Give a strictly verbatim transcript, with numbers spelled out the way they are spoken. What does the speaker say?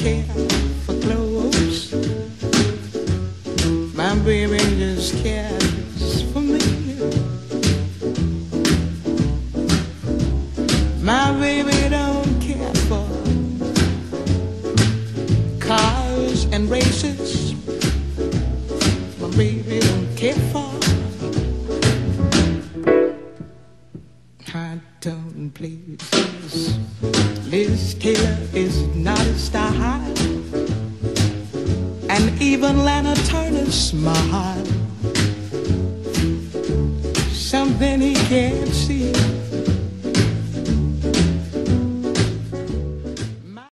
care for clothes. My baby just cares for me. My baby don't care for cars and races. My baby don't care for high tone places. Liz Taylor is not a star high, and even Lana Turner's smile.